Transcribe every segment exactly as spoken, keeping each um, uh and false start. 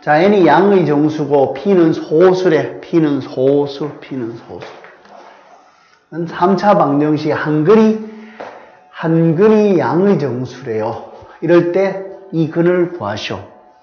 자, n이 양의 정수고 p는 소수래. p는 소수, p는 소수. 삼 차 방정식 한근이 한근이 양의 정수래요. 이럴 때 이 근을 구하시오.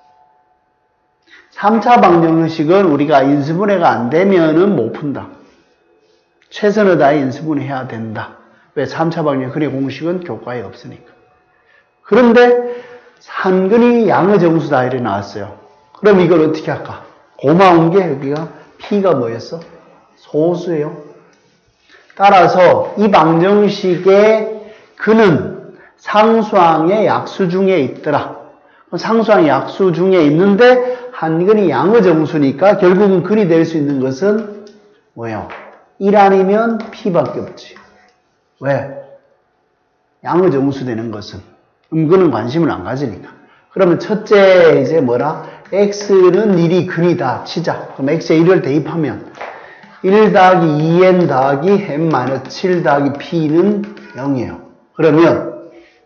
삼 차 방정식은 우리가 인수분해가 안 되면은 못 푼다. 최선을 다해 인수분해해야 된다. 왜? 삼 차 방정식 근의 공식은 교과에 없으니까. 그런데 한근이 양의 정수다 이래 나왔어요. 그럼 이걸 어떻게 할까? 고마운 게 여기가 p가 뭐였어? 소수예요. 따라서 이 방정식의 근은 상수항의 약수 중에 있더라. 상수항의 약수 중에 있는데 한근이 양의 정수니까 결국은 근이 될 수 있는 것은 뭐예요? 일 아니면 p밖에 없지. 왜? 양의 정수 되는 것은 음근은 관심을 안 가지니까. 그러면 첫째 이제 뭐라? x는 일이 근이다 치자. 그럼 x에 일을 대입하면 일 더하기 이 엔 더하기 엔 마이너스 칠 더하기 p는 영이에요. 그러면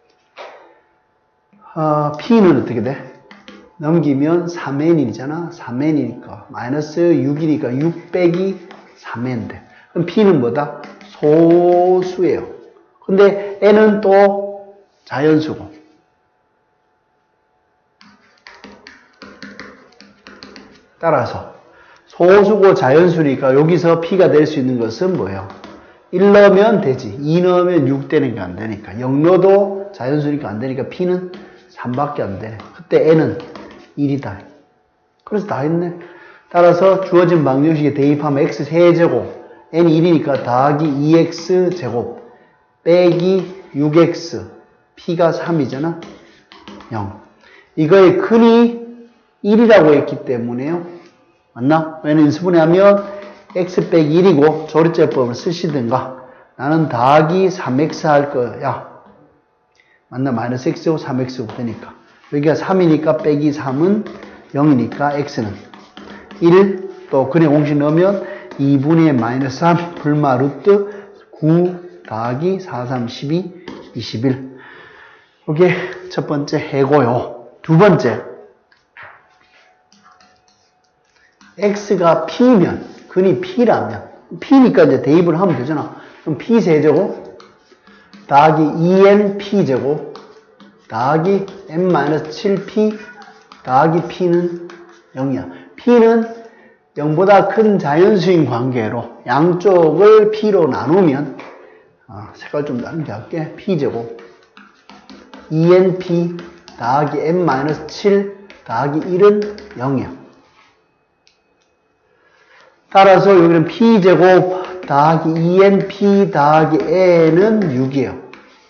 어, p는 어떻게 돼? 넘기면 삼 엔이잖아. 삼 엔이니까 마이너스 육이니까 육 빼기 삼 엔 돼. 그럼 p는 뭐다? 소수예요. 근데 n은 또 자연수고. 따라서 소수고 자연수니까 여기서 p가 될 수 있는 것은 뭐예요? 일 넣으면 되지. 이 넣으면 육 되는 게 안 되니까. 영 넣어도 자연수니까 안 되니까 p는 삼밖에 안 되네. 그때 n은 일이다. 그래서 다 했네. 따라서 주어진 방정식에 대입하면 x 세제곱 n 일이니까 더하기 이 엑스 제곱 빼기 육 엑스 p가 삼이잖아. 영. 이거의 근이 일이라고 했기 때문에요. 맞나? 왜냐면 인수분해하면 x 빼기 일이고 조리제법을 쓰시든가 나는 더하기 삼 엑스 할 거야. 맞나? 마이너스 x고 삼 엑스고 되니까. 여기가 삼이니까 빼기 삼은 영이니까 x는 일, 또 근의 공식 넣으면 이분의 마이너스 삼 불마 루트 구 더하기 사, 삼, 십이, 이십일. 이게 첫 번째 해고요. 두 번째. x가 p면, 근이 p라면, p니까 이제 대입을 하면 되잖아. 그럼 p 세제곱 더하기 이 엔 p제곱 더하기 엔 마이너스 칠 피 더하기 p는 영이야. p는 영보다 큰 자연수인 관계로 양쪽을 p로 나누면 아, 색깔 좀 다르게 할게. p제곱 이 엔 피 더하기 엔 마이너스 칠 더하기 일은 영이야. 따라서 여기는 p제곱 더하기 이 엔 피 더하기 n은 육이에요.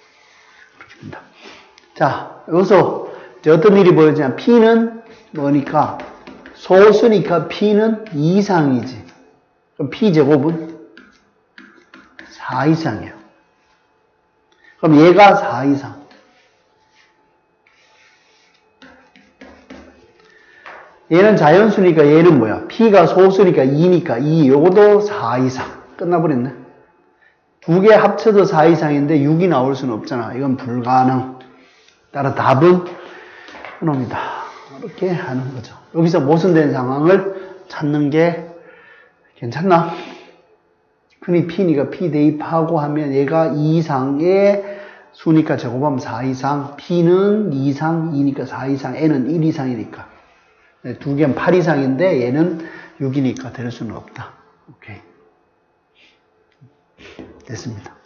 자, 여기서 어떤 일이 보여지냐면 p는 뭐니까 소수니까 p는 이 이상이지. 그럼 p제곱은 사 이상이에요. 그럼 얘가 사 이상. 얘는 자연수니까 얘는 뭐야? p가 소수니까 이니까 이, 요것도 사 이상. 끝나버렸네. 두 개 합쳐도 사 이상인데 육이 나올 수는 없잖아. 이건 불가능. 따라 답은 이겁니다. 이렇게 하는 거죠. 여기서 모순된 상황을 찾는 게 괜찮나? 흔히 p니까 p 대입하고 하면 얘가 이 이상의 수니까 제곱하면 사 이상, p는 이 이상, 이니까 사 이상, n은 일 이상이니까. 두 개는 팔 이상인데 얘는 육이니까 될 수는 없다. 오케이. 됐습니다.